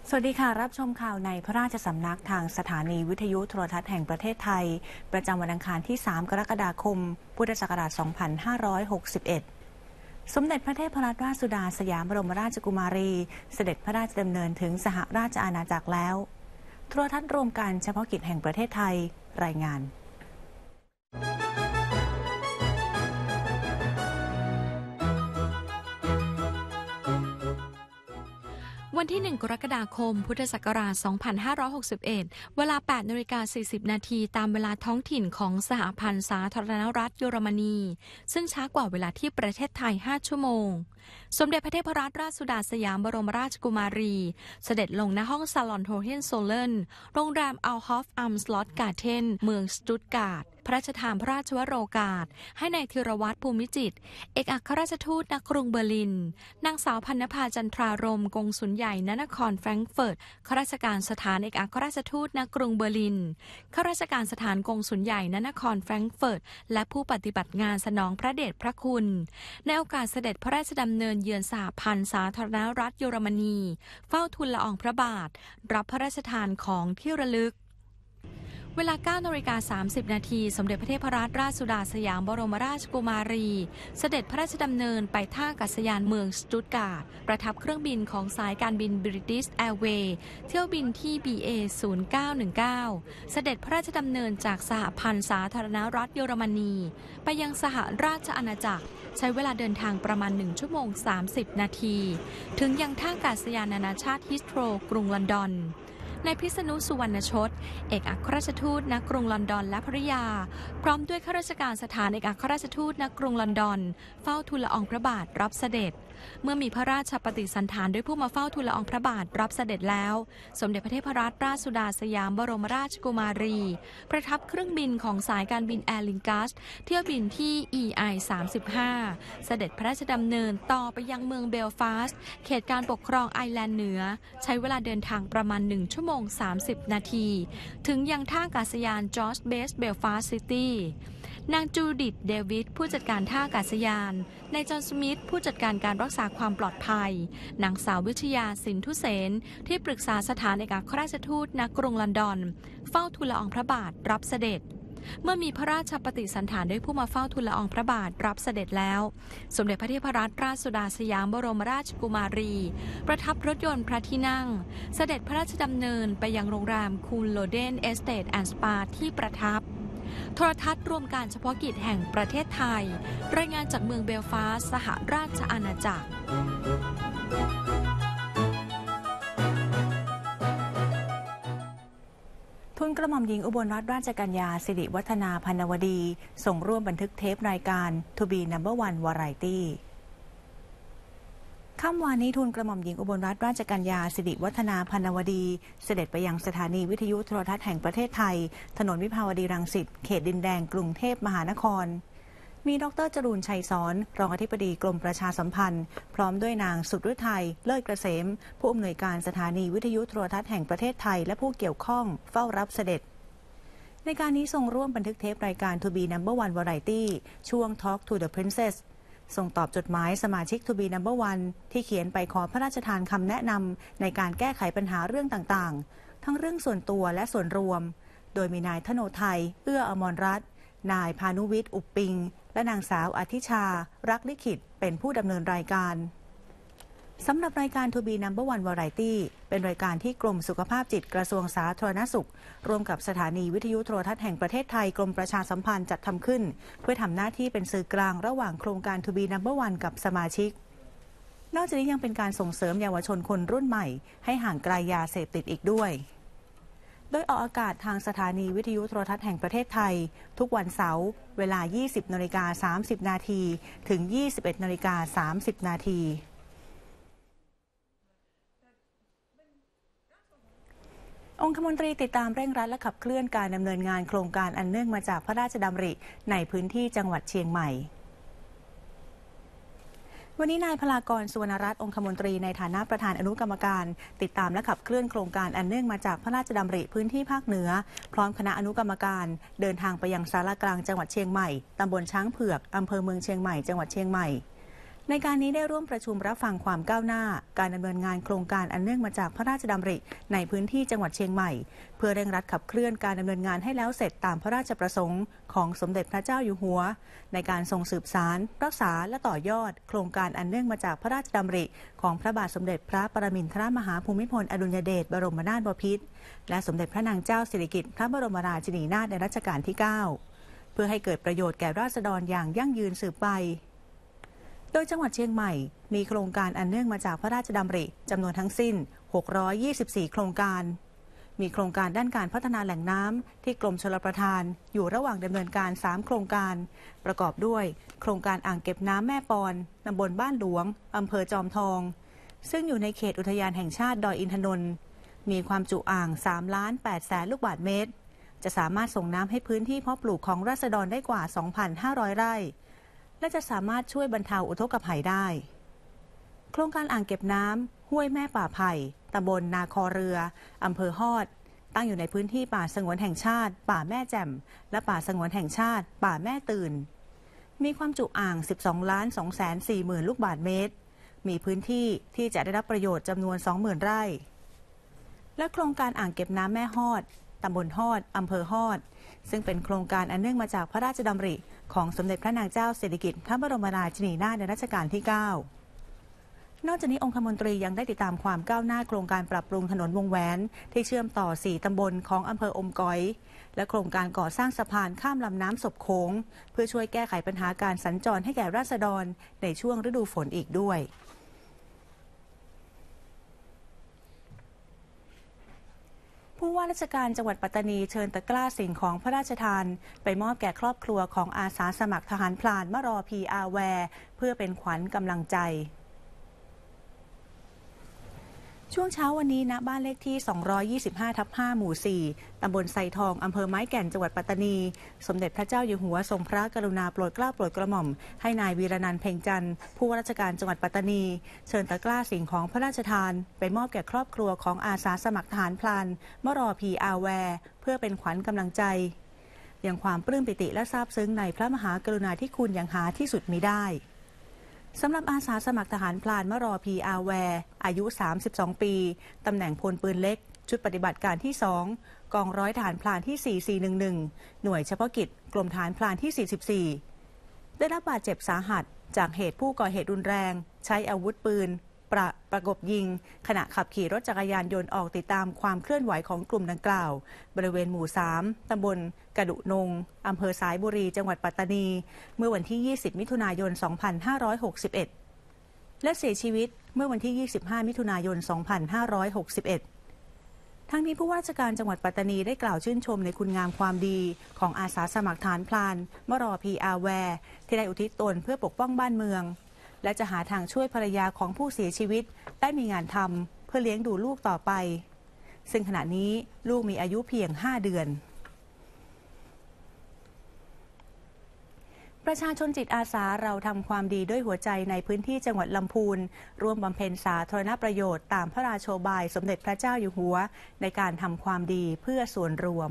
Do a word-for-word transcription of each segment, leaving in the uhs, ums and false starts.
สวัสดีค่ะรับชมข่าวในพระราชสำนักทางสถานีวิทยุโทรทัศน์แห่งประเทศไทยประจำวันอังคารที่สามกรกฎาคมพุทธศักราชสองพันห้าร้อยหกสิบเอ็ดสมเด็จพระเทพรัตนราชสุดาสยามบรมราชกุมารีเสด็จพระราชดำเนินถึงสหราชอาณาจักรแล้วโทรทัศน์รวมการเฉพาะกิจแห่งประเทศไทยรายงานวันที่หนึ่งกรกฎาคมพุทธศักราชสองพันห้าร้อยหกสิบเอ็ดเวลา แปดนาฬิกาสี่สิบ นาทีตามเวลาท้องถิ่นของสหพันธ์สาธารณรัฐเยอรมนีซึ่งช้ากว่าเวลาที่ประเทศไทยห้าชั่วโมงสมเด็จพระเทพรัตนราชสุดาสยามบรมราชกุมารีเสด็จลงณห้องซาลอนโฮเฮนโซเลนโรงแรมอัลฮอฟอัมสลอตการ์เทนเมืองสตุตการ์ดพระราชทานพระราชวโรกาสให้ในายธีรวัตรภูมิจิตรเอกอัครราชทูตณกรุงเบอร์ลินนางสาวพันนภาจันทรารมกงสุลใหญ่ณนครแฟรงก์เฟิร์ตข้าราชการสถานเอกอัครราชทูตณกรุงเบอร์ลินข้าราชการสถานกงสุลใหญ่ณนครแฟรงก์เฟิร์ตและผู้ปฏิบัติงานสนองพระเดชพระคุณในโอกาสเสด็จพระราชดำเนินเยือนสหพันธ์สาธารณรัฐเยอรมนีเฝ้าทูลละอองพระบาทรับพระราชทานของที่ระลึกเวลา เก้านาฬิกาสามสิบ นาทีสมเด็จพระเทพรัตนราชสุดาสยามบรมราชกุมารีเสด็จพระราชดำเนินไปท่าอากาศยานเมืองสตุตการ์ดประทับเครื่องบินของสายการบิน British Airways เที่ยวบินที่ บี เอ ศูนย์เก้าหนึ่งเก้า เสด็จพระราชดำเนินจากสหพันธ์สาธารณรัฐเยอรมนีไปยังสหราชอาณาจักรใช้เวลาเดินทางประมาณหนึ่งชั่วโมงสามสิบนาทีถึงยังท่าอากาศยานนานาชาติฮิสโตรกรุงลอนดอนนายพิษณุสุวรรณชดเอกอัครราชทูตณกรุงลอนดอนและภริยาพร้อมด้วยข้าราชการสถานเอกอัครราชทูตณกรุงลอนดอนเฝ้าทูลละอองพระบาทรับเสด็จเมื่อมีพระราชปฏิสันถานด้วยผู้มาเฝ้าทูลละอองพระบาทรับเสด็จแล้วสมเด็จพระเทพรัตนราชสุดาสยามบรมราชกุมารีประทับเครื่องบินของสายการบินแอร์ลิงกัสเที่ยวบินที่ อี ไอ สามสิบห้า เสด็จพระราชดำเนินต่อไปยังเมืองเบลฟาสต์เขตการปกครองไอร์แลนด์เหนือใช้เวลาเดินทางประมาณหนึ่งชั่วโมงสามสิบนาทีถึงยังท่าอากาศยานจอร์จเบสเบลฟาสต์ซิตี้นางจูดิธเดวิดผู้จัดการท่าอากาศยานนายจอห์นสมิธผู้จัดการการรักษาความปลอดภัยนางสาววิทยาสินทุเสนที่ปรึกษาสถานเอกอัครราชทูตณกรุงลอนดอนเฝ้าทูลละอองพระบาทรับเสด็จเมื่อมีพระราชปฏิสันถานด้วยผู้มาเฝ้าทูลละอองพระบาทรับเสด็จแล้วสมเด็จพระเทพรัตนราชสุดาสยามบรมราชกุมารีประทับรถยนต์พระที่นั่งเสด็จพระราชดำเนินไปยังโรงแรมคูนโลเดนเอสเตทแอนด์สปาที่ประทับโทรทัศน์รวมการเฉพาะกิจแห่งประเทศไทยรายงานจากเมืองเบลฟาสต์สหราชอาณาจักรทูลกระหม่อมหญิงอุบลรัตนราชกัญญาสิริวัฒนาพันวดีส่งร่วมบันทึกเทปรายการ To be number one Variety ค่ำวานนี้ทูลกระหม่อมหญิงอุบลรัตนราชกัญญาสิริวัฒนาพันวดีเสด็จไปยังสถานีวิทยุโทรทัศน์แห่งประเทศไทยถนนวิภาวดีรังสิตเขตดินแดงกรุงเทพมหานครมีดร.จรูญชัยสอนรองอธิบดีกรมประชาสัมพันธ์พร้อมด้วยนางสุดฤทัยเลิศเกษมผู้อำนวยการสถานีวิทยุโทรทัศน์แห่งประเทศไทยและผู้เกี่ยวข้องเฝ้ารับเสด็จในการนี้ทรงร่วมบันทึกเทปรายการ To be number one Variety ช่วง Talk to the Princessส่งตอบจดหมายสมาชิก To be number one ที่เขียนไปขอพระราชทานคำแนะนำในการแก้ไขปัญหาเรื่องต่างๆทั้งเรื่องส่วนตัวและส่วนรวมโดยมีนายธโนไทยเอื้ออมรรัตน์นายพานุวิทย์อุปปิงและนางสาวอธิชารักลิขิตเป็นผู้ดำเนินรายการสำหรับรายการ To be number one Variety เป็นรายการที่กรมสุขภาพจิตกระทรวงสาธารณสุขร่วมกับสถานีวิทยุโทรทัศน์แห่งประเทศไทยกรมประชาสัมพันธ์จัดทำขึ้นเพื่อทำหน้าที่เป็นสื่อกลางระหว่างโครงการ To be number one กับสมาชิกนอกจากนี้ยังเป็นการส่งเสริมเยาวชนคนรุ่นใหม่ให้ห่างไกลยาเสพติดอีกด้วยโดยออกอากาศทางสถานีวิทยุโทรทัศน์แห่งประเทศไทยทุกวันเสาร์เวลา ยี่สิบนาฬิกาสามสิบ นาทีถึง ยี่สิบเอ็ดนาฬิกาสามสิบ นาทีองคมนตรีติดตามเร่งรัดและขับเคลื่อนการดำเนินงานโครงการอันเนื่องมาจากพระราชดำริในพื้นที่จังหวัดเชียงใหม่วันนี้นายพลากร สุวรรณรัตน์องคมนตรีในฐานะประธานอนุกรรมการติดตามและขับเคลื่อนโครงการอันเนื่องมาจากพระราชดำริพื้นที่ภาคเหนือพร้อมคณะอนุกรรมการเดินทางไปยังศาลากลางจังหวัดเชียงใหม่ตำบลช้างเผือกอำเภอเมืองเชียงใหม่จังหวัดเชียงใหม่ในการนี้ได้ร่วมประชุมรับฟังความก้าวหน้าการดำเนินงานโครงการอันเนื่องมาจากพระราชดำริในพื้นที่จังหวัดเชียงใหม่เพื่อเร่งรัดขับเคลื่อนการดำเนินงานให้แล้วเสร็จตามพระราชประสงค์ของสมเด็จพระเจ้าอยู่หัวในการทรงสืบสานรักษาและต่อยอดโครงการอันเนื่องมาจากพระราชดำริของพระบาทสมเด็จพระปรมินทรมหาภูมิพลอดุลยเดชบรมนาถบพิตรและสมเด็จพระนางเจ้าสิริกิติ์พระบรมราชินีนาถในรัชกาลที่เก้าเพื่อให้เกิดประโยชน์แก่ราษฎรอย่างยั่งยืนสืบไปโดยจังหวัดเชียงใหม่มีโครงการอันเนื่องมาจากพระราชดำริจำนวนทั้งสิ้นหกร้อยยี่สิบสี่โครงการมีโครงการด้านการพัฒนาแหล่งน้ำที่กรมชลประทานอยู่ระหว่างดำเนินการสามโครงการประกอบด้วยโครงการอ่างเก็บน้ำแม่ปอนตำบลบ้านหลวงอำเภอจอมทองซึ่งอยู่ในเขตอุทยานแห่งชาติดอยอินทนนท์มีความจุอ่างสามล้านแปดแสนลูกบาศก์เมตรจะสามารถส่งน้ำให้พื้นที่เพาะปลูกของราษฎรได้กว่า สองพันห้าร้อย ไร่และจะสามารถช่วยบรรเทาอุทกภัยได้โครงการอ่างเก็บน้ำห้วยแม่ป่าไผ่ตำบลนาคอเรืออำเภอฮอดตั้งอยู่ในพื้นที่ป่าสงวนแห่งชาติป่าแม่แจ่มและป่าสงวนแห่งชาติป่าแม่ตื่นมีความจุอ่าง สิบสองล้านสองแสนสี่หมื่น ลูกบาศก์เมตรมีพื้นที่ที่จะได้รับประโยชน์จำนวน สองหมื่น ไร่และโครงการอ่างเก็บน้ำแม่ฮอดตำบลฮอดอำเภอฮอดซึ่งเป็นโครงการอันเนื่องมาจากพระราชดำริของสมเด็จพระนางเจ้าสิริกิติ์พระบรมราชินีนาถในรัชกาลที่เก้านอกจากนี้องคมนตรียังได้ติดตามความก้าวหน้าโครงการปรับปรุงถนนวงแหวนที่เชื่อมต่อสี่ตำบลของอำเภออมก๋อยและโครงการก่อสร้างสะพานข้ามลำน้ำศพโขงเพื่อช่วยแก้ไขปัญหาการสัญจรให้แก่ราษฎรในช่วงฤดูฝนอีกด้วยผู้ว่าราชการจังหวัดปัตตานีเชิญตะกร้าสิ่งของพระราชทานไปมอบแก่ครอบครัวของอาสาสมัครทหารพลานมรอพีอาแวร์เพื่อเป็นขวัญกำลังใจช่วงเช้าวันนี้ณบ้านเลขที่ สองร้อยยี่สิบห้าทับห้า หมู่ สี่ ตำบลไซทองอำเภอไม้แก่นจังหวัดปัตตานีสมเด็จพระเจ้าอยู่หัวทรงพระกรุณาโปรดเกล้าโปรดกระหม่อมให้นายวีรนันท์เพ็งจันทร์ผู้ว่าราชการจังหวัดปัตตานีเชิญตะกร้าสิ่งของพระราชทานไปมอบแก่ครอบครัวของอาสาสมัครทหารพลานมรอพีอาแวร์เพื่อเป็นขวัญกำลังใจอย่างความปลื้มปิติและซาบซึ้งในพระมหากรุณาธิคุณอย่างหาที่สุดมิได้สำหรับอาสาสมัครทหารพลานมรอพีอาแวร์อายุสามสิบสองปีตำแหน่งพลปืนเล็กชุดปฏิบัติการที่สองกองร้อยทหารพลานที่สี่สี่หนึ่งหนึ่งหน่วยเฉพาะกิจกรมทหารพลานที่สี่สิบสี่ได้รับบาดเจ็บสาหัสจากเหตุผู้ก่อเหตุรุนแรงใช้อาวุธปืนประประกบยิงขณะขับขี่รถจักรยานยนต์ออกติดตามความเคลื่อนไหวของกลุ่มดังกล่าวบริเวณหมู่สามตำบลกระดุนงอำเภอสายบุรีจังหวัดปัตตานีเมื่อวันที่ยี่สิบมิถุนายนสองพันห้าร้อยหกสิบเอ็ดและเสียชีวิตเมื่อวันที่ยี่สิบห้ามิถุนายนสองพันห้าร้อยหกสิบเอ็ดทั้งนี้ผู้ว่าราชการจังหวัดปัตตานีได้กล่าวชื่นชมในคุณงามความดีของอาสาสมัครทหารพลานมรอพีอาแวร์ที่ได้อุทิศตนเพื่อปกป้องบ้านเมืองและจะหาทางช่วยภรรยาของผู้เสียชีวิตได้มีงานทำเพื่อเลี้ยงดูลูกต่อไปซึ่งขณะนี้ลูกมีอายุเพียงห้าเดือนประชาชนจิตอาสาเราทำความดีด้วยหัวใจในพื้นที่จังหวัดลำพูนร่วมบำเพ็ญสาธารณประโยชน์ตามพระราโชบายสมเด็จพระเจ้าอยู่หัวในการทำความดีเพื่อส่วนรวม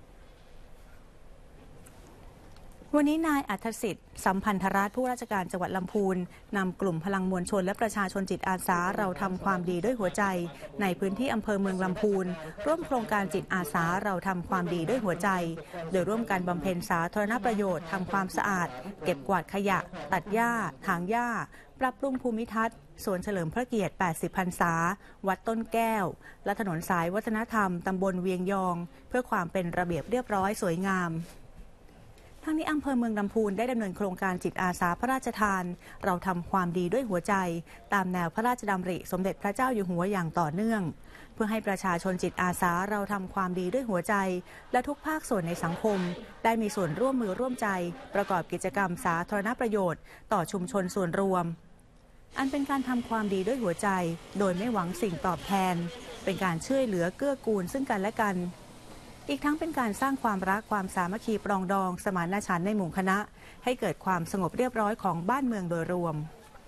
วันนี้นายอัธสิทธิ์สัมพันธรัตน์ผู้ราชการจังหวัดลำพูนนำกลุ่มพลังมวลชนและประชาชนจิตอาสาเราทำความดีด้วยหัวใจในพื้นที่อำเภอเมืองลำพูนร่วมโครงการจิตอาสาเราทำความดีด้วยหัวใจโดยร่วมกันบำเพ็ญสาธารณประโยชน์ทำความสะอาดเก็บกวาดขยะตัดหญ้าถางหญ้าปรับปรุงภูมิทัศน์สวนเฉลิมพระเกียรติแปดสิบพรรษาวัดต้นแก้วและถนนสายวัฒนธรรมตำบลเวียงยองเพื่อความเป็นระเบียบเรียบร้อยสวยงามทั้งนี้อำเภอเมืองลำพูนได้ดำเนินโครงการจิตอาสาพระราชทานเราทำความดีด้วยหัวใจตามแนวพระราชดำริสมเด็จพระเจ้าอยู่หัวอย่างต่อเนื่องเพื่อให้ประชาชนจิตอาสาเราทำความดีด้วยหัวใจและทุกภาคส่วนในสังคมได้มีส่วนร่วมมือร่วมใจประกอบกิจกรรมสาธารณประโยชน์ต่อชุมชนส่วนรวมอันเป็นการทำความดีด้วยหัวใจโดยไม่หวังสิ่งตอบแทนเป็นการช่วยเหลือเกื้อกูลซึ่งกันและกันอีกทั้งเป็นการสร้างความรักความสามัคคีปรองดองสมานฉันท์ในหมู่คณะให้เกิดความสงบเรียบร้อยของบ้านเมืองโดยรวม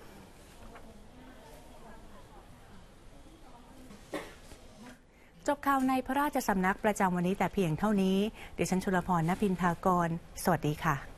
จบข่าวในพระราชสำนักประจำวันนี้แต่เพียงเท่านี้ดิฉันชุลพร ณ พินทากรสวัสดีค่ะ